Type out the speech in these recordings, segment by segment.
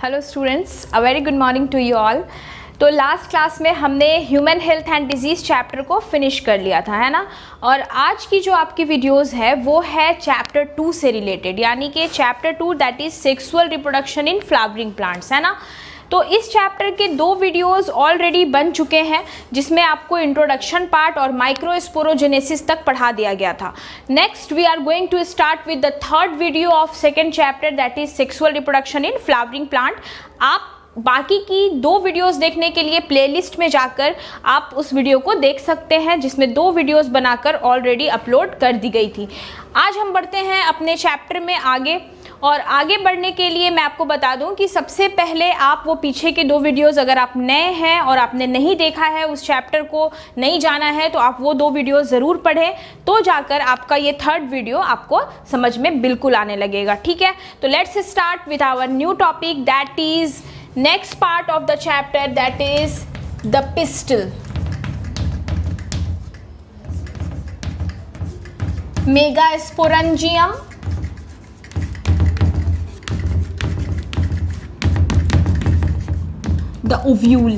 Hello students, a very good morning to you all. तो last class में हमने human health and disease chapter को finish कर लिया था, है ना। और आज की जो आपकी वीडियोस है वो है चैप्टर 2 से रिलेटेड, यानी कि chapter 2 that is sexual reproduction in flowering plants, है ना। तो इस चैप्टर के 2 वीडियोस ऑलरेडी बन चुके हैं, जिसमें आपको इंट्रोडक्शन पार्ट और माइक्रोस्पोरोजेनेसिस तक पढ़ा दिया गया था। Next we are going to start with the third video of second chapter that is sexual reproduction in flowering plant. आप बाकी की 2 वीडियोस देखने के लिए प्लेलिस्ट में जाकर आप उस वीडियो को देख सकते हैं, जिसमें 2 वीडियोस बनाकर ऑलरेडी अपलोड कर दी गई थी। आज हम बढ़ते हैं अपने चैप्टर में आगे, और आगे बढ़ने के लिए मैं आपको बता दूं कि सबसे पहले आप वो पीछे के 2 वीडियोस, अगर आप नए हैं और आपने नहीं देखा है, उस चैप्टर को नहीं जाना है, तो आप वो 2 वीडियोस ज़रूर पढ़ें, तो जाकर आपका ये थर्ड वीडियो आपको समझ में बिल्कुल आने लगेगा, ठीक है। तो let's start with our new topic that is next part of the chapter, that is the pistil. Megasporangium, the ovule.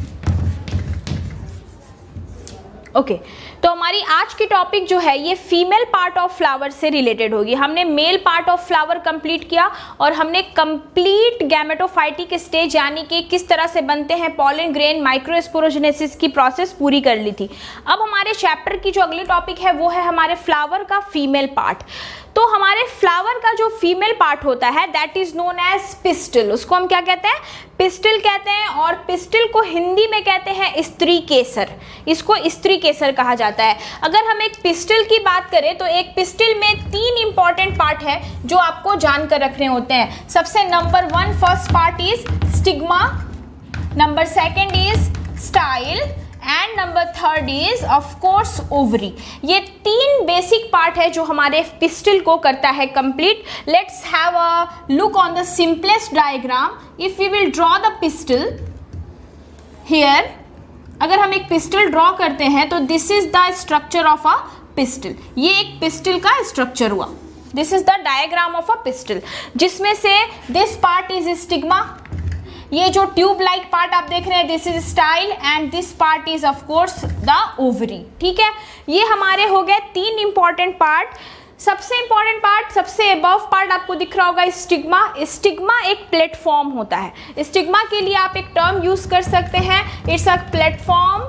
Okay तो हमारी आज की टॉपिक जो है ये फीमेल पार्ट ऑफ फ्लावर से रिलेटेड होगी। हमने male part of flower complete किया और हमने कंप्लीट गैमेटोफाइटिक स्टेज यानी कि किस तरह से बनते हैं पॉलन ग्रेन, माइक्रोस्पोरोजेनेसिस की प्रोसेस पूरी कर ली थी। अब हमारे चैप्टर की जो अगली टॉपिक है वो है हमारे फ्लावर का फीमेल पार्ट। तो हमारे फ्लावर का जो फीमेल पार्ट होता है that is known as pistil. उसको हम क्या कहते हैं? पिस्टिल कहते हैं। और पिस्टिल को हिंदी में कहते हैं स्त्री केसर। इसको स्त्री केसर कहा जाता है। अगर हम एक पिस्टिल की बात करें तो एक पिस्टिल में 3 इंपॉर्टेंट पार्ट है जो आपको जानकर रखने होते हैं। सबसे number 1 first part is stigma, number 2 is style and number 3 is of course ovary. ये 3 बेसिक पार्ट है जो हमारे पिस्टिल को करता है complete. Let's have a look on the simplest diagram. If we will draw the pistil here, अगर हम एक पिस्टिल ड्रॉ करते हैं तो this is the structure of a pistil. ये एक पिस्टिल का स्ट्रक्चर हुआ। This is the diagram of a pistil, जिसमें से दिस पार्ट इज स्टिग्मा, ये जो ट्यूब लाइक पार्ट आप देख रहे हैं this is style and this part is of course the ovary, ठीक है। ये हमारे हो गए 3 इंपॉर्टेंट पार्ट। सबसे इंपॉर्टेंट पार्ट, सबसे अबव पार्ट आपको दिख रहा होगा स्टिग्मा। स्टिग्मा एक प्लेटफॉर्म होता है। स्टिग्मा के लिए आप एक टर्म यूज कर सकते हैं, it's a platform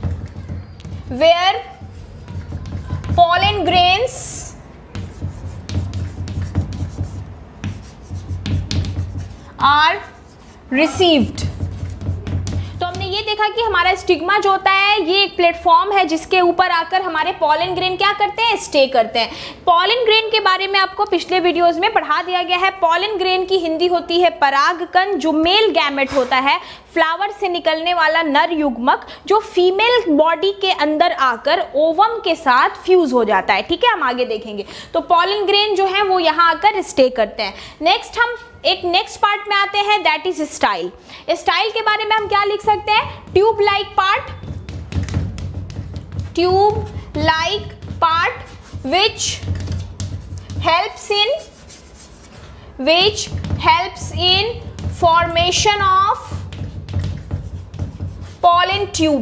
where pollen grains are received। तो हमने ये देखा कि हमारा स्टिग्मा जो होता है ये एक प्लेटफॉर्म है जिसके ऊपर आकर हमारे पॉलन ग्रेन क्या करते हैं? स्टे करते हैं। पॉलन ग्रेन के बारे में आपको पिछले वीडियोस में पढ़ा दिया गया है। पॉलन ग्रेन की हिंदी होती है परागकण, जो मेल गैमेट होता है, फ्लावर से निकलने वाला नर युग्मक, जो फीमेल बॉडी के अंदर आकर ओवम के साथ फ्यूज हो जाता है, ठीक है। हम आगे देखेंगे। तो पॉलन ग्रेन जो है वो यहाँ आकर स्टे करते हैं। नेक्स्ट हम एक नेक्स्ट पार्ट में आते हैं दैट इज स्टाइल। स्टाइल के बारे में हम क्या लिख सकते हैं? Tube like part, tube like part which helps in formation of pollen tube,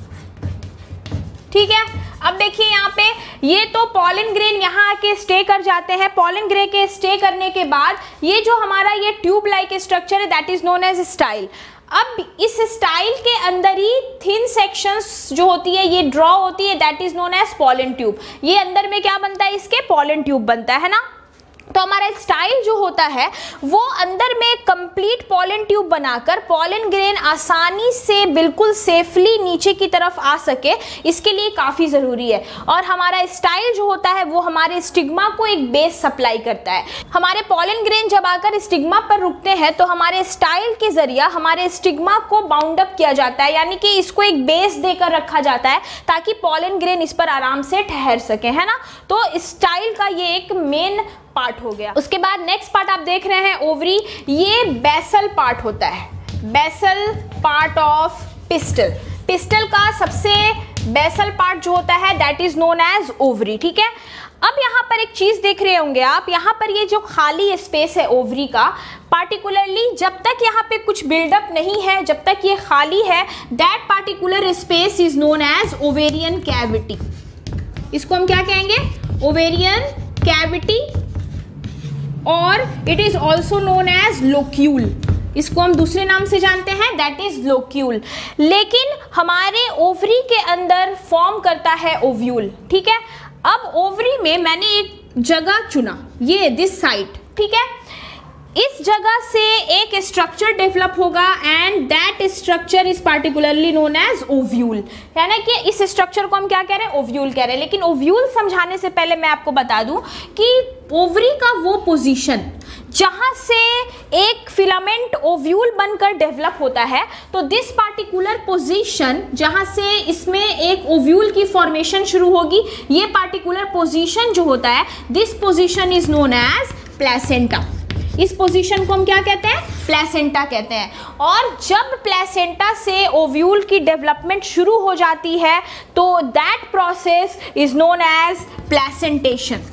ठीक है। अब देखिए यहाँ पे ये तो पॉलन ग्रेन यहाँ आके स्टे कर जाते हैं। पॉलन ग्रेन के स्टे करने के बाद ये जो हमारा ये ट्यूब लाइक स्ट्रक्चर है that is known as style. अब इस स्टाइल के अंदर ही थिन सेक्शंस जो होती है ये ड्रॉ होती है that is known as pollen tube. ये अंदर में क्या बनता है? इसके पॉलन ट्यूब बनता है ना। तो हमारा स्टाइल जो होता है वो अंदर में कंप्लीट पॉलन ट्यूब बनाकर पॉलन ग्रेन आसानी से बिल्कुल सेफली नीचे की तरफ आ सके, इसके लिए काफ़ी ज़रूरी है। और हमारा स्टाइल जो होता है वो हमारे स्टिग्मा को एक बेस सप्लाई करता है। हमारे पॉलन ग्रेन जब आकर स्टिग्मा पर रुकते हैं तो हमारे स्टाइल के जरिए हमारे स्टिग्मा को बाउंड अप किया जाता है, यानी कि इसको एक बेस देकर रखा जाता है ताकि पॉलन ग्रेन इस पर आराम से ठहर सके, है ना। तो स्टाइल का ये एक मेन पार्ट हो गया। उसके बाद नेक्स्ट पार्ट आप देख रहे हैं ओवरी। ये बेसल पार्ट होता है, basal part of pistil. Pistil का सबसे बेसल पार्ट जो होता है that is known as ovary, ठीक है। अब यहाँ पर एक चीज देख रहे होंगे आप, यहाँ पर ये जो खाली स्पेस है ओवरी का, पार्टिकुलरली जब तक यहाँ पे कुछ बिल्डअप नहीं है, जब तक ये खाली है, that particular space is known as ovarian cavity. इसको हम क्या कहेंगे? ओवेरियन कैविटी, और it is also known as locule. इसको हम दूसरे नाम से जानते हैं, दैट इज लोक्यूल। लेकिन हमारे ओवरी के अंदर फॉर्म करता है ओव्यूल। ठीक है, अब ओवरी में मैंने एक जगह चुना, ये दिस साइट। ठीक है, इस जगह से एक स्ट्रक्चर डेवलप होगा and that structure is particularly known as ovule. यानी कि इस स्ट्रक्चर को हम क्या कह रहे हैं? ओव्यूल कह रहे हैं। लेकिन ओव्यूल समझाने से पहले मैं आपको बता दूं कि ओवरी का वो पोजीशन जहां से एक फिलामेंट ओव्यूल बनकर डेवलप होता है, तो दिस पार्टिकुलर पोजीशन जहां से इसमें एक ओव्यूल की फॉर्मेशन शुरू होगी, ये पार्टिकुलर पोजीशन जो होता है, this position is known as placenta. इस पोजीशन को हम क्या कहते हैं? प्लेसेंटा कहते हैं। और जब प्लेसेंटा से ओव्यूल की डेवलपमेंट शुरू हो जाती है तो that process is known as placentation.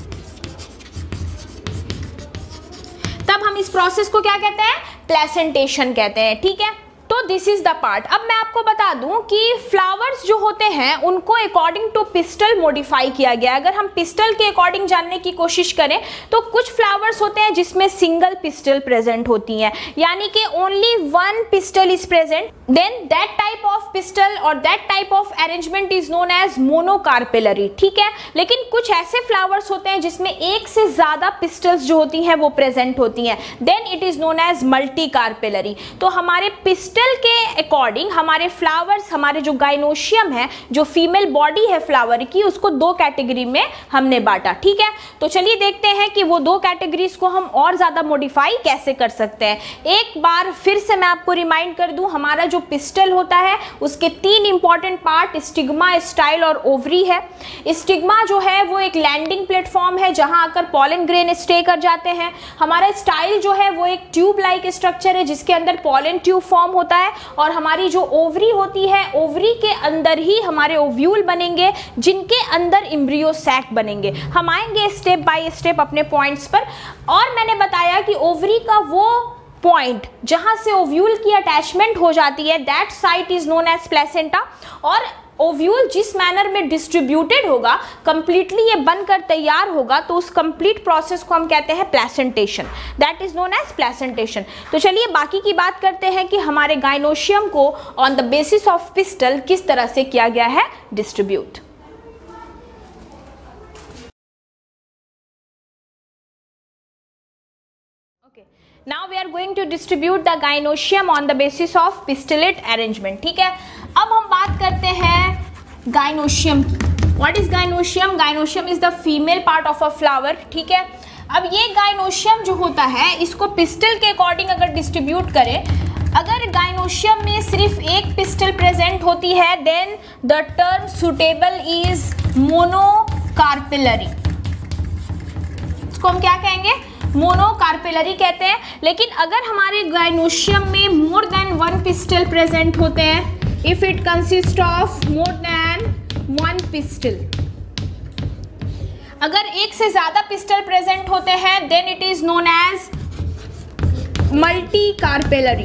तब हम इस प्रोसेस को क्या कहते हैं? प्लेसेंटेशन कहते हैं। ठीक है, तो दिस इज द पार्ट। अब मैं आपको बता दूं कि फ्लावर्स जो होते हैं उनको अकॉर्डिंग टू पिस्टल मॉडिफाई किया गया है। अगर हम पिस्टल के अकॉर्डिंग जानने की कोशिश करें तो कुछ फ्लावर्स होते हैं जिसमें सिंगल पिस्टल प्रेजेंट होती हैं, यानी कि only one pistil is present, then that type of pistil और that type of arrangement is known as monocarpellary. ठीक है, लेकिन कुछ ऐसे फ्लावर्स होते हैं जिसमें एक से ज्यादा पिस्टल्स जो होती हैं वो प्रेजेंट होती हैं, then it is known as multicarpellary. तो हमारे पिस्टल के अकॉर्डिंग हमारे फ्लावर्स, हमारे जो गाइनोशियम है, जो फीमेल बॉडी है फ्लावर की, उसको दो कैटेगरी में हमने बांटा। ठीक है, तो चलिए देखते हैं कि वो दो कैटेगरीज को हम और ज्यादा मॉडिफाई कैसे कर सकते हैं। एक बार फिर से मैं आपको रिमाइंड कर दूं, हमारा जो पिस्टल होता है उसके तीन इंपॉर्टेंट पार्ट स्टिग्मा, स्टाइल और ओवरी है। स्टिग्मा जो है वो एक लैंडिंग प्लेटफॉर्म है जहां आकर पॉलन ग्रेन स्टे कर जाते हैं। हमारा स्टाइल जो है वो एक ट्यूब लाइक स्ट्रक्चर है जिसके अंदर पॉलन ट्यूब फॉर्म होता है, और हमारी जो ओवरी होती है, ओवरी के अंदर ही हमारे ओव्यूल बनेंगे जिनके अंदर एम्ब्रियो सैक बनेंगे। हम आएंगे स्टेप बाय स्टेप अपने पॉइंट्स पर। और मैंने बताया कि ओवरी का वो पॉइंट जहां से ओव्यूल की अटैचमेंट हो जाती है, that site is known as placenta. और ओव्यूल जिस मैनर में डिस्ट्रीब्यूटेड होगा, कंप्लीटली ये बनकर तैयार होगा, तो उस कंप्लीट प्रोसेस को हम कहते हैं placentation, that is known as placentation. तो चलिए बाकी की बात करते हैं कि हमारे गाइनोशियम को on the basis of pistil किस तरह से किया गया है distribute. Now we are going to distribute the gynoecium on the basis of pistillate arrangement. ठीक है, अब हम बात करते हैं gynoecium की। What is gynoecium? Gynoecium is the female part of a flower. ठीक है, अब ये gynoecium जो होता है इसको पिस्टल के अकॉर्डिंग अगर डिस्ट्रीब्यूट करें, अगर gynoecium में सिर्फ एक पिस्टल प्रेजेंट होती है, then the term suitable is monocarpellary. इसको हम क्या कहेंगे? मोनोकार्पेलरी कहते हैं। लेकिन अगर हमारे गाइनोशियम में more than one pistil present होते हैं, if it consist of more than one pistil, अगर एक से ज्यादा पिस्टल प्रेजेंट होते हैं, then it is known as multicarpellary.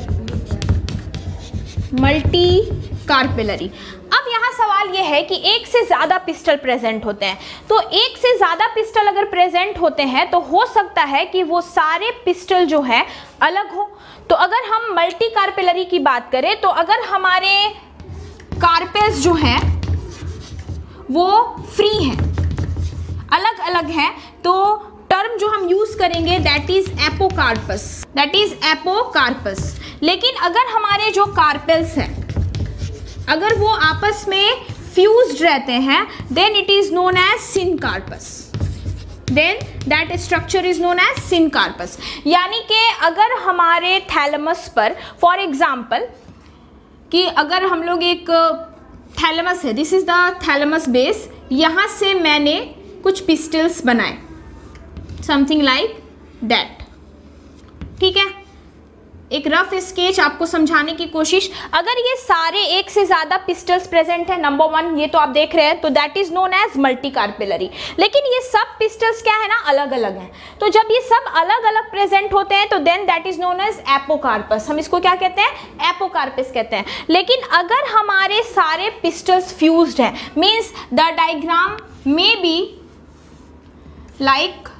Multicarpellary. अब यहाँ सवाल यह है कि एक से ज्यादा पिस्टल प्रेजेंट होते हैं, तो एक से ज्यादा पिस्टल अगर प्रेजेंट होते हैं तो हो सकता है कि वो सारे पिस्टल जो है अलग हो। तो अगर हम मल्टी कार्पेलरी की बात करें, तो अगर हमारे कार्पेल्स जो हैं वो फ्री हैं, अलग अलग हैं, तो टर्म जो हम यूज करेंगे that is apocarpous, that is apocarpous. लेकिन अगर हमारे जो कार्पेल्स हैं अगर वो आपस में फ्यूज्ड रहते हैं, then it is known as syncarpous, then that structure is known as syncarpous. यानी कि अगर हमारे थैलेमस पर, फॉर एग्जाम्पल कि अगर हम लोग एक थैलेमस है, this is the thalamus base, यहां से मैंने कुछ पिस्टल्स बनाए, समथिंग लाइक दैट। ठीक है, एक रफ स्केच आपको समझाने की कोशिश। अगर ये सारे एक से ज्यादा पिस्टल्स प्रेजेंट है, नंबर 1 ये तो आप देख रहे हैं, तो that is known as multicarpellary. लेकिन ये सब पिस्टल्स क्या है ना, अलग अलग हैं। तो जब ये सब अलग अलग प्रेजेंट होते हैं तो then that is known as apocarpous. हम इसको क्या कहते हैं, एपोकार्पस कहते हैं। लेकिन अगर हमारे सारे पिस्टल्स फ्यूज्ड हैं, means the diagram may be like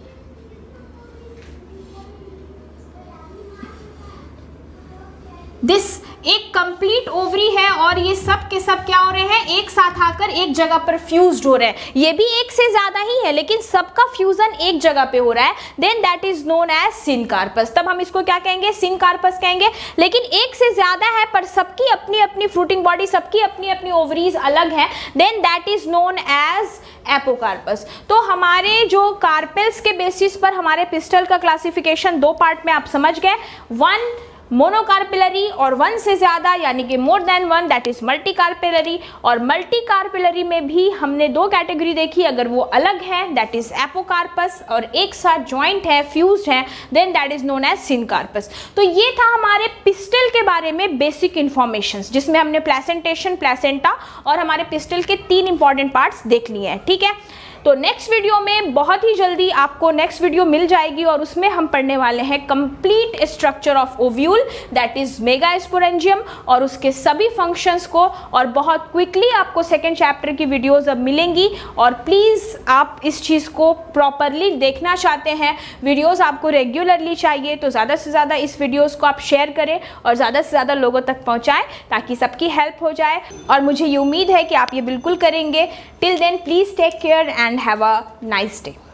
this, एक कंप्लीट ओवरी है और ये सब के सब क्या हो रहे हैं, एक साथ आकर एक जगह पर फ्यूज्ड हो रहे हैं। ये भी एक से ज्यादा ही है लेकिन सबका फ्यूजन एक जगह पे हो रहा है, then that is known as syncarpous. तब हम इसको क्या कहेंगे, सिनकार्पस कहेंगे। लेकिन एक से ज्यादा है पर सबकी अपनी अपनी फ्रूटिंग बॉडी, सबकी अपनी अपनी ओवरीज अलग है, then that is known as apocarpous. तो हमारे जो कार्पेल्स के बेसिस पर हमारे पिस्टल का क्लासिफिकेशन 2 पार्ट में आप समझ गए, 1 मोनोकार्पिलरी और 1 से ज्यादा यानी कि more than 1 that is multicarpellary. और मल्टी कार्पिलरी में भी हमने 2 कैटेगरी देखी, अगर वो अलग है दैट इज एपोकार्पस और एक साथ जॉइंट है, फ्यूज्ड है, then that is known as syncarpous. तो ये था हमारे पिस्टल के बारे में बेसिक इंफॉर्मेशन, जिसमें हमने प्लेसेंटेशन, प्लेसेंटा और हमारे पिस्टल के 3 इंपॉर्टेंट पार्ट्स देख लिए हैं। ठीक है, तो नेक्स्ट वीडियो में बहुत ही जल्दी आपको नेक्स्ट वीडियो मिल जाएगी और उसमें हम पढ़ने वाले हैं complete structure of ovule that is megasporangium और उसके सभी फंक्शंस को। और बहुत क्विकली आपको सेकेंड चैप्टर की वीडियोस अब मिलेंगी और प्लीज़ आप इस चीज़ को प्रॉपरली देखना चाहते हैं, वीडियोस आपको रेगुलरली चाहिए, तो ज़्यादा से ज़्यादा इस वीडियोस को आप शेयर करें और ज़्यादा से ज़्यादा लोगों तक पहुँचाएँ ताकि सबकी हेल्प हो जाए। और मुझे ये उम्मीद है कि आप ये बिल्कुल करेंगे। Till then please take care and have a nice day.